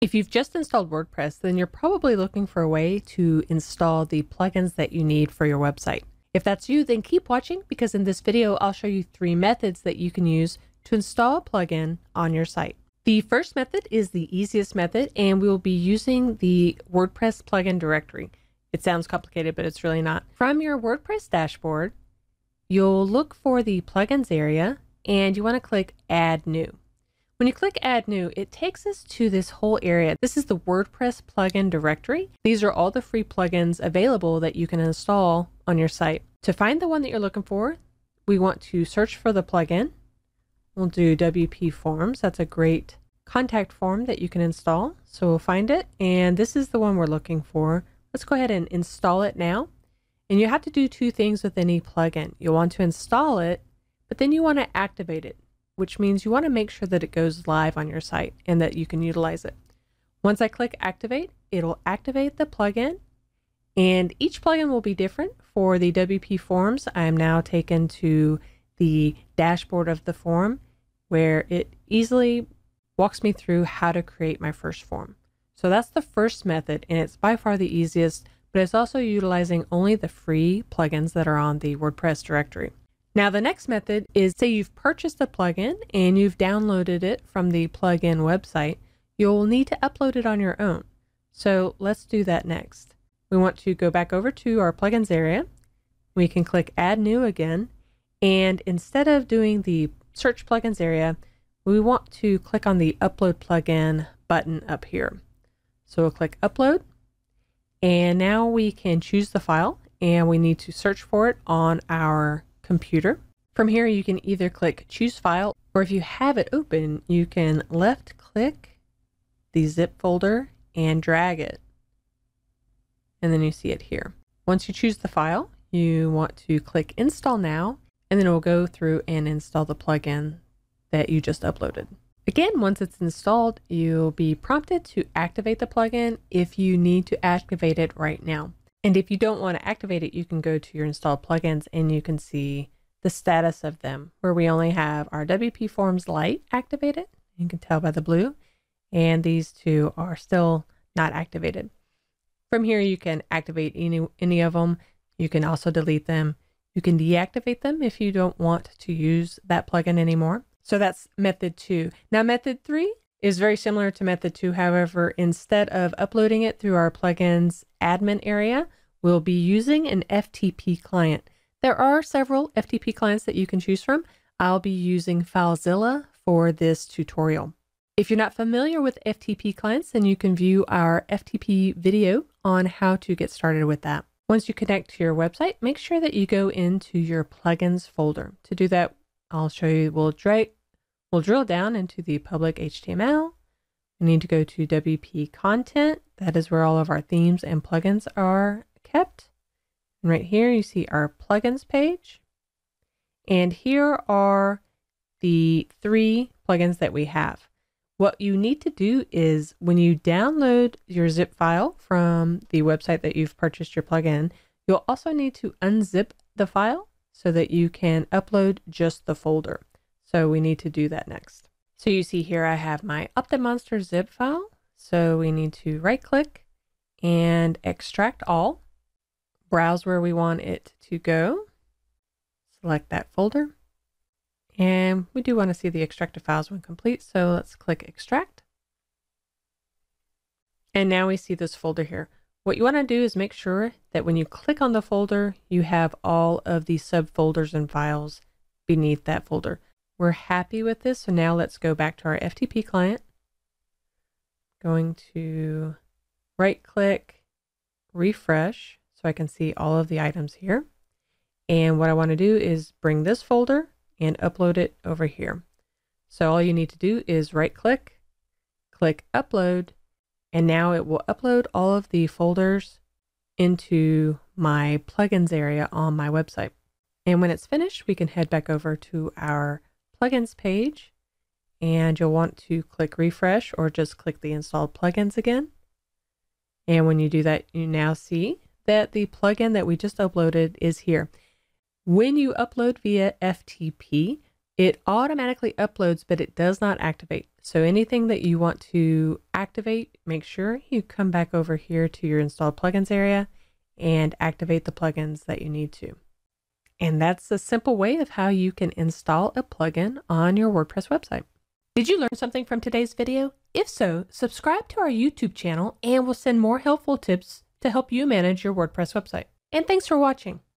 If you've just installed WordPress, then you're probably looking for a way to install the plugins that you need for your website. If that's you, then keep watching, because in this video, I'll show you 3 methods that you can use to install a plugin on your site. The first method is the easiest method, and we will be using the WordPress plugin directory. It sounds complicated, but it's really not. From your WordPress dashboard, you'll look for the plugins area, and you want to click Add New. When you click Add New, it takes us to this whole area. This is the WordPress plugin directory. These are all the free plugins available that you can install on your site. To find the one that you're looking for, we want to search for the plugin. We'll do WP Forms. That's a great contact form that you can install. So we'll find it, and this is the one we're looking for. Let's go ahead and install it now. And you have to do 2 things with any plugin. You want to install it, but then you want to activate it, which means you want to make sure that it goes live on your site and that you can utilize it. Once I click activate, it'll activate the plugin, and each plugin will be different. For the WP Forms, I am now taken to the dashboard of the form, where it easily walks me through how to create my first form. So that's the first method, and it's by far the easiest, but it's also utilizing only the free plugins that are on the WordPress directory. Now, the next method is, say you've purchased a plugin and you've downloaded it from the plugin website, you'll need to upload it on your own. So let's do that next. We want to go back over to our plugins area. We can click Add New again. And instead of doing the search plugins area, we want to click on the upload plugin button up here. So we'll click upload. And now we can choose the file, and we need to search for it on our computer. From here, you can either click choose file, or if you have it open, you can left click the zip folder and drag it. And then you see it here. Once you choose the file, you want to click install now, and then it will go through and install the plugin that you just uploaded. Again, once it's installed, you'll be prompted to activate the plugin if you need to activate it right now. And if you don't want to activate it, you can go to your installed plugins and you can see the status of them, where we only have our WP Forms Lite activated. You can tell by the blue, and these 2 are still not activated. From here, you can activate any of them. You can also delete them. You can deactivate them if you don't want to use that plugin anymore. So that's method 2. Now, method 3 is very similar to method 2. However, instead of uploading it through our plugins admin area, we'll be using an FTP client. There are several FTP clients that you can choose from. I'll be using FileZilla for this tutorial. If you're not familiar with FTP clients, then you can view our FTP video on how to get started with that. Once you connect to your website, make sure that you go into your plugins folder. To do that, I'll show you, we'll drill down into the public HTML. We need to go to WP content. That is where all of our themes and plugins are kept. And right here, you see our plugins page. And here are the 3 plugins that we have. What you need to do is, when you download your zip file from the website that you've purchased your plugin, you'll also need to unzip the file so that you can upload just the folder. So we need to do that next. So you see here, I have my OptiMonster zip file. So we need to right click and extract all, browse where we want it to go, select that folder. And we do want to see the extracted files when complete. So let's click extract. And now we see this folder here. What you want to do is make sure that when you click on the folder, you have all of the subfolders and files beneath that folder. We're happy with this. So now let's go back to our FTP client. Going to right click, refresh, so I can see all of the items here. And what I want to do is bring this folder and upload it over here. So all you need to do is right click, click upload, and now it will upload all of the folders into my plugins area on my website. And when it's finished, we can head back over to our plugins page, and you'll want to click refresh or just click the installed plugins again. And when you do that, you now see that the plugin that we just uploaded is here. When you upload via FTP, it automatically uploads, but it does not activate. So anything that you want to activate, make sure you come back over here to your installed plugins area and activate the plugins that you need to. And that's a simple way of how you can install a plugin on your WordPress website. Did you learn something from today's video? If so, subscribe to our YouTube channel and we'll send more helpful tips to help you manage your WordPress website. And thanks for watching.